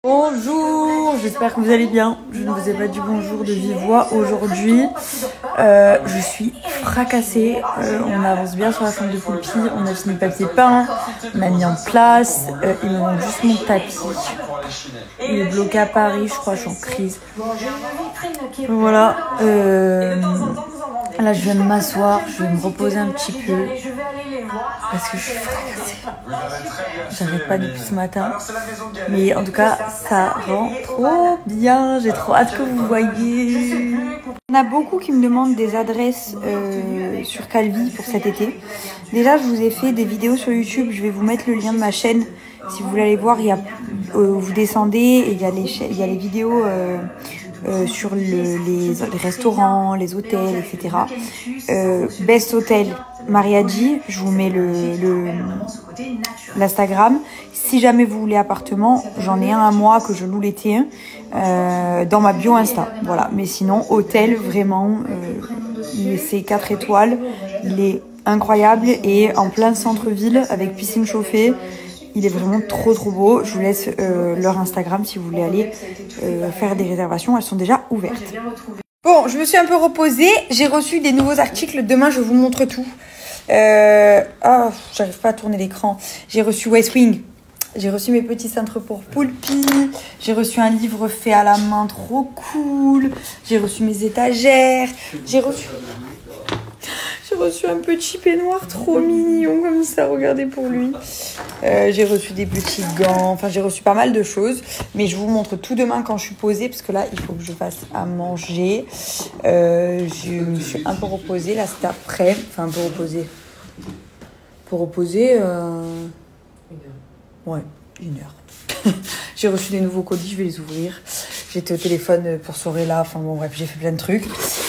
Bonjour, j'espère que vous allez bien. Je ne vous ai pas dit bonjour de vive voix aujourd'hui. Je suis fracassée. On avance bien sur la chambre de Poupie. On a fini le papier peint. On a mis en place. Il me manque juste mon tapis. Il est bloqué à Paris, je crois. Je suis en crise. Voilà. Là, je viens de m'asseoir. Je vais me reposer un petit peu. Parce que je suis fracassée. J'arrête pas depuis ce matin. Mais en tout cas, ça rend trop bien. J'ai trop hâte que vous voyez. On a beaucoup qui me demandent des adresses sur Calvi pour cet été. Déjà, je vous ai fait des vidéos sur YouTube. Je vais vous mettre le lien de ma chaîne. Si vous voulez aller voir, vous descendez et il y a les vidéos sur les restaurants, les hôtels, etc. Best Hotel Mariadji, je vous mets l'Instagram. Si jamais vous voulez appartement, j'en ai un à moi que je loue l'été dans ma bio Insta. Voilà. Mais sinon, hôtel, vraiment, c'est 4 étoiles. Il est incroyable et en plein centre-ville avec piscine chauffée. Il est vraiment trop beau. Je vous laisse leur Instagram si vous voulez aller faire des réservations. Elles sont déjà ouvertes. Bon, je me suis un peu reposée. J'ai reçu des nouveaux articles. Demain, je vous montre tout. J'arrive pas à tourner l'écran. J'ai reçu West Wing. J'ai reçu mes petits cintres pour Poulpi. J'ai reçu un livre fait à la main trop cool. J'ai reçu mes étagères. J'ai reçu un petit peignoir trop mignon comme ça, regardez pour lui. J'ai reçu des petits gants, enfin j'ai reçu pas mal de choses. Mais je vous montre tout demain quand je suis posée, parce que là il faut que je fasse à manger. Je me suis un peu reposée, là c'est après. Enfin un peu reposée. Pour reposer, ouais, 1 heure. J'ai reçu des nouveaux colis, je vais les ouvrir. J'étais au téléphone pour Sorella, enfin bon bref, j'ai fait plein de trucs.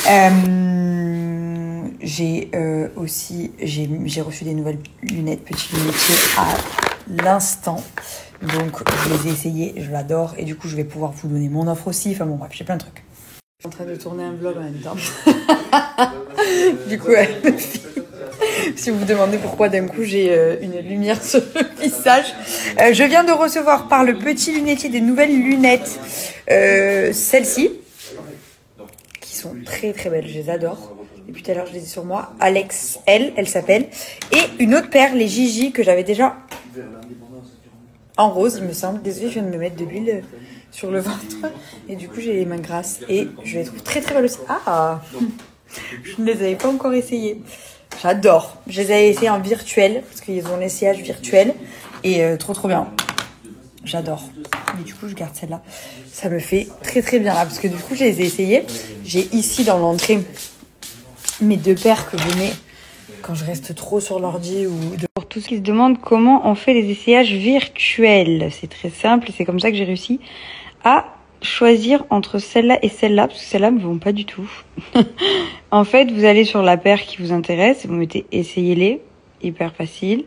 J'ai reçu des nouvelles lunettes, petites lunetiers à l'instant. Donc je les ai essayées, je l'adore. Et du coup je vais pouvoir vous donner mon offre aussi. Enfin bon bref, j'ai plein de trucs. Je suis en train de tourner un vlog en même temps. Du coup, si vous vous demandez pourquoi d'un coup j'ai une lumière sur le visage. Je viens de recevoir par le petit lunetier des nouvelles lunettes. Celles-ci. Qui sont très belles, je les adore. Depuis tout à l'heure, je les ai sur moi. Alex, elle s'appelle. Et une autre paire, les Gigi, que j'avais déjà en rose, il me semble. Désolée, je viens de me mettre de l'huile sur le ventre. Et du coup, j'ai les mains grasses. Et je les trouve très belles aussi. Ah, je ne les avais pas encore essayées. J'adore. Je les avais essayées en virtuel, parce qu'ils ont l'essayage virtuel. Et trop bien. J'adore. Mais du coup, je garde celle-là. Ça me fait très bien là, parce que du coup, je les ai essayées. J'ai ici dans l'entrée mes 2 paires que je mets quand je reste trop sur l'ordi ou pour tous qui se demandent comment on fait les essayages virtuels. C'est très simple et c'est comme ça que j'ai réussi à choisir entre celle-là et celle-là, parce que celles-là ne me vont pas du tout. En fait, vous allez sur la paire qui vous intéresse et vous mettez essayez-les, hyper facile.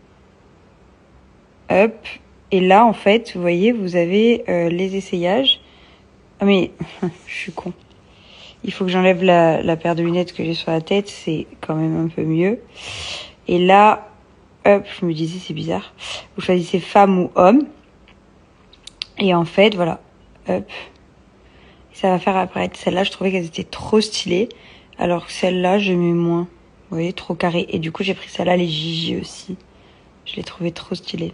Hop. Et là, en fait, vous voyez, vous avez les essayages. Ah mais, je suis con. Il faut que j'enlève la paire de lunettes que j'ai sur la tête. C'est quand même un peu mieux. Et là, hop, je me disais, c'est bizarre. Vous choisissez femme ou homme. Et en fait, voilà. Hop. Ça va faire apparaître. Celle-là, je trouvais qu'elles étaient trop stylées. Alors que celle-là, je mets moins. Vous voyez, trop carré. Et du coup, j'ai pris celle-là, les Gigi aussi. Je l'ai trouvée trop stylée.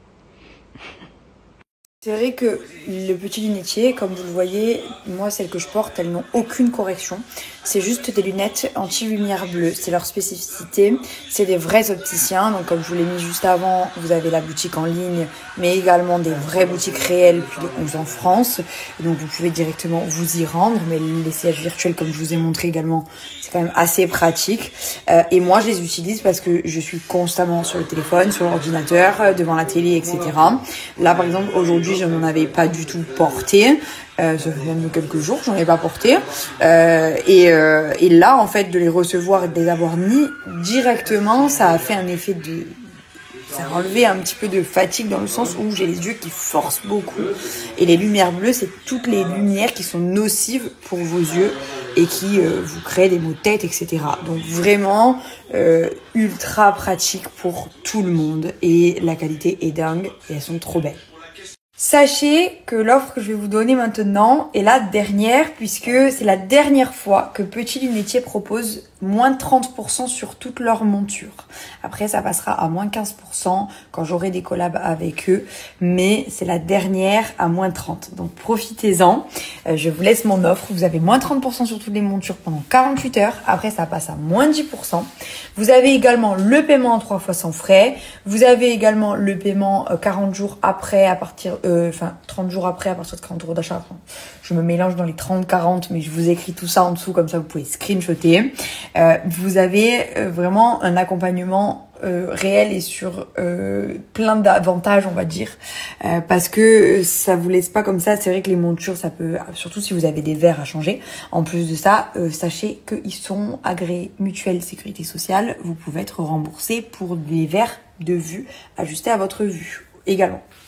C'est vrai que le petit lunetier, comme vous le voyez, moi celles que je porte, elles n'ont aucune correction. C'est juste des lunettes anti-lumière bleue, c'est leur spécificité. C'est des vrais opticiens, donc comme je vous l'ai mis juste avant, vous avez la boutique en ligne, mais également des vraies boutiques réelles, plus de 11 en France. Donc vous pouvez directement vous y rendre, mais l'essayage virtuel, comme je vous ai montré également, c'est quand même assez pratique. Et moi je les utilise parce que je suis constamment sur le téléphone, sur l'ordinateur, devant la télé, etc. Là par exemple, aujourd'hui, je n'en avais pas du tout porté. Ça fait même quelques jours que j'en ai pas porté. Et là, en fait, de les recevoir et de les avoir mis directement, ça a fait un effet de... Ça a enlevé un petit peu de fatigue dans le sens où j'ai les yeux qui forcent beaucoup. Et les lumières bleues, c'est toutes les lumières qui sont nocives pour vos yeux et qui vous créent des maux de tête, etc. Donc vraiment ultra pratique pour tout le monde. Et la qualité est dingue et elles sont trop belles. Sachez que l'offre que je vais vous donner maintenant est la dernière puisque c'est la dernière fois que Petit Lunetier propose moins de 30% sur toutes leurs montures. Après, ça passera à moins 15% quand j'aurai des collabs avec eux, mais c'est la dernière à moins 30. Donc profitez-en. Je vous laisse mon offre. Vous avez moins 30% sur toutes les montures pendant 48 heures. Après, ça passe à moins 10%. Vous avez également le paiement en 3 fois sans frais. Vous avez également le paiement 40 jours après à partir 30 jours après à partir de 40 euros d'achat. Enfin, je me mélange dans les 30-40, mais je vous écris tout ça en dessous, comme ça vous pouvez screenshotter. Vous avez vraiment un accompagnement réel et sur plein d'avantages, on va dire, parce que ça vous laisse pas comme ça. C'est vrai que les montures, ça peut, surtout si vous avez des verres à changer. En plus de ça, sachez qu'ils sont agréés mutuelle sécurité sociale. Vous pouvez être remboursé pour des verres de vue ajustés à votre vue également.